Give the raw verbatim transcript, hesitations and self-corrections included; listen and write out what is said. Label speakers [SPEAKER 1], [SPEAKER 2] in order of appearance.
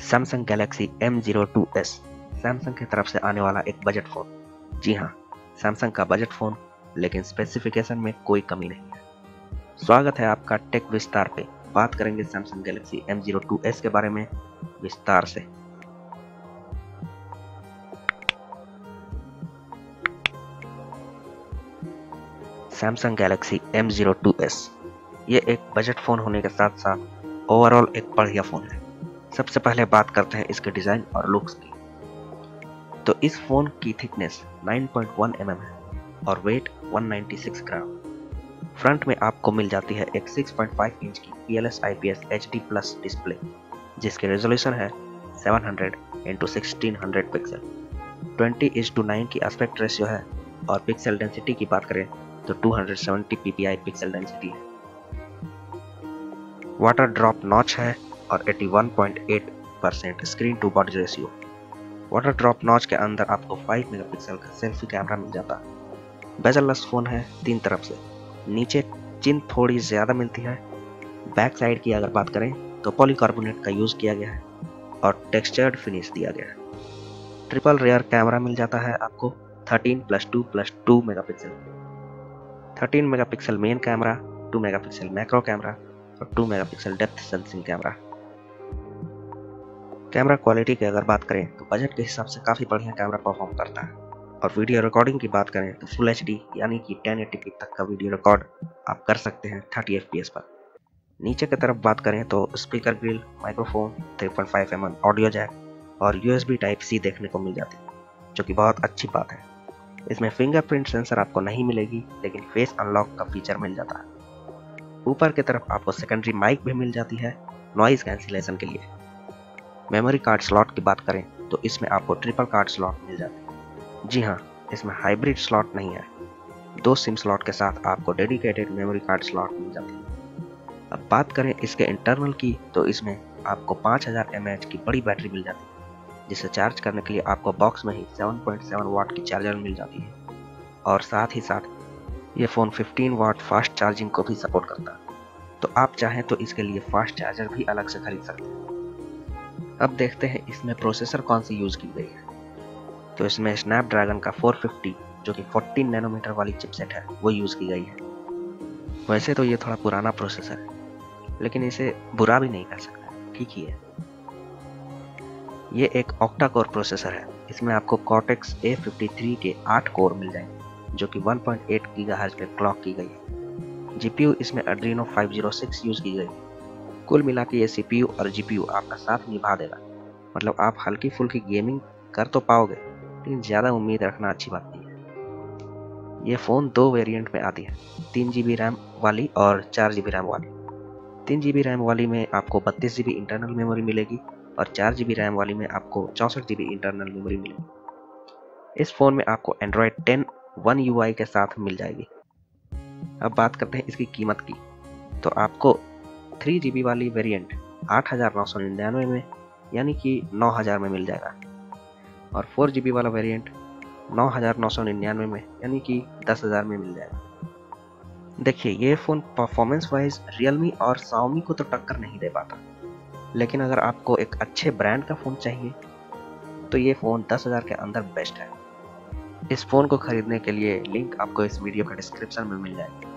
[SPEAKER 1] Samsung Galaxy M zero two S Samsung की तरफ से आने वाला एक बजट फ़ोन। जी हाँ, सैमसंग का बजट फ़ोन, लेकिन स्पेसिफिकेशन में कोई कमी नहीं है। स्वागत है आपका टेक विस्तार पे। बात करेंगे Samsung Galaxy M zero two S के बारे में विस्तार से। Samsung Galaxy M zero two S ये एक बजट फ़ोन होने के साथ साथ ओवरऑल एक बढ़िया फ़ोन है। सबसे पहले बात करते हैं इसके डिज़ाइन और लुक्स की। तो इस फ़ोन की thickness nine point one M M है और weight one ninety six gram. Front में आपको मिल जाती है एक सिक्स पॉइंट फाइव इंच की P L S I P S H D plus display, जिसकी रेजोल्यूशन है seven hundred into sixteen hundred pixel. Twenty is two nine की एस्पेक्ट रेशियो है और पिक्सल डेंसिटी की बात करें तो two hundred seventy P P I pixel density है। वाटर ड्रॉप नॉच है और eighty one point eight percent screen to body ratio. Water drop notch के अंदर आपको फाइव मेगापिक्सल का सेल्फी कैमरा मिल जाता है। बेजललेस फोन है तीन तरफ से, नीचे चिन थोड़ी ज़्यादा मिलती है। बैक साइड की अगर बात करें तो पॉलीकार्बोनेट का यूज़ किया गया है और टेक्सचर्ड फिनिश दिया गया है। ट्रिपल रेयर कैमरा मिल जाता है आपको thirteen plus two plus two megapixel. Thirteen megapixel main camera, two megapixel macro camera और two megapixel depth sensing camera. Camera quality की अगर बात करें तो बजट के हिसाब से काफ़ी बढ़िया कैमरा परफॉर्म करता है। और वीडियो रिकॉर्डिंग की बात करें तो फुल एच डी यानी कि टेन एटी पी तक का वीडियो रिकॉर्ड आप कर सकते हैं थर्टी एफ पी एस पर। नीचे की तरफ बात करें तो speaker grill, microphone, three point five M M audio jack और U S B type C देखने को मिल जाती है, जो कि बहुत अच्छी बात है। इसमें फिंगरप्रिंट सेंसर आपको नहीं मिलेगी, लेकिन फेस अनलॉक का फीचर मिल जाता है। ऊपर की तरफ आपको सेकेंडरी माइक भी मिल जाती है नॉइज कैंसिलेशन के लिए। मेमोरी कार्ड स्लॉट की बात करें तो इसमें आपको ट्रिपल कार्ड स्लॉट मिल जाते हैं। जी हाँ, इसमें हाइब्रिड स्लॉट नहीं है। दो सिम स्लॉट के साथ आपको डेडिकेटेड मेमोरी कार्ड स्लॉट मिल जाती है। अब बात करें इसके इंटरनल की तो इसमें आपको पाँच हज़ार एम ए एच की बड़ी बैटरी मिल जाती है, जिसे चार्ज करने के लिए आपको बॉक्स में ही सेवन पॉइंट सेवन वाट की चार्जर मिल जाती है। और साथ ही साथ ये phone fifteen watt fast charging को भी सपोर्ट करता है, तो आप चाहें तो इसके लिए फास्ट चार्जर भी अलग से खरीद सकते हैं। अब देखते हैं इसमें प्रोसेसर कौन सी यूज़ की गई है। तो इसमें स्नैपड्रैगन का फोर फिफ्टी जो कि फोर्टीन नैनोमीटर वाली चिपसेट है वो यूज़ की गई है। वैसे तो ये थोड़ा पुराना प्रोसेसर है, लेकिन इसे बुरा भी नहीं कर सकता, ठीक ही है। ये एक ऑक्टा कोर प्रोसेसर है। इसमें आपको कॉर्टेक्स ए फिफ्टी थ्री के आठ कोर मिल जाएंगे, जो कि वन पॉइंट एट गीगाहर्ट्ज़ पे क्लॉक की गई है। जीपीयू इसमें Adreno five zero six use की गई है। कुल मिला के ये सीपीयू और जीपीयू आपका साथ निभा देगा। मतलब आप हल्की फुल्की गेमिंग कर तो पाओगे, लेकिन ज़्यादा उम्मीद रखना अच्छी बात नहीं है। ये फ़ोन दो वेरिएंट में आती है, तीन जी बी रैम वाली और चार जी बी रैम वाली। तीन जी बी रैम वाली में आपको बत्तीस जी बी इंटरनल मेमोरी मिलेगी और चार जी बी रैम वाली में आपको चौंसठ जी बी इंटरनल मेमोरी मिलेगी। इस फ़ोन में आपको Android ten one U I के साथ मिल जाएगी। अब बात करते हैं इसकी कीमत की। तो आपको थ्री जी बी वाली वेरिएंट आठ हज़ार नौ सौ निन्यानवे में यानी कि नौ हज़ार में मिल जाएगा, और फोर जी बी वाला वेरिएंट नौ हज़ार नौ सौ निन्यानवे में यानी कि दस हज़ार में मिल जाएगा। देखिए, ये फ़ोन परफॉर्मेंस वाइज रियलमी और शाओमी को तो टक्कर नहीं दे पाता, लेकिन अगर आपको एक अच्छे ब्रांड का फ़ोन चाहिए तो ये फ़ोन दस हज़ार के अंदर बेस्ट है। इस फ़ोन को खरीदने के लिए लिंक आपको इस वीडियो के डिस्क्रिप्शन में मिल जाएगी।